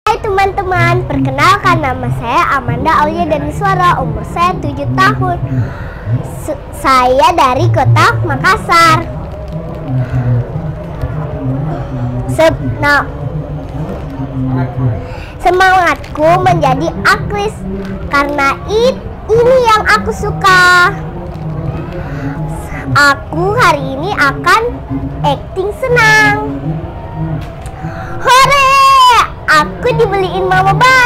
Hai teman-teman, perkenalkan nama saya Amanda Aulia Daniswara, umur saya 7 tahun. Saya dari kota Makassar. Semangatku menjadi aktris karena ini yang aku suka. Aku hari ini akan acting senang. Hore! Aku dibeliin mama